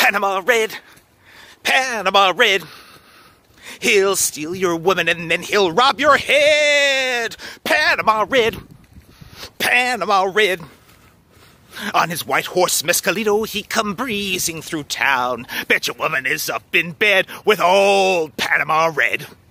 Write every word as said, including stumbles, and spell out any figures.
Panama Red, Panama Red. He'll steal your woman and then he'll rob your head. Panama Red, Panama Red. On his white horse Mescalito, he come breezing through town. Bet your woman is up in bed with old Panama Red.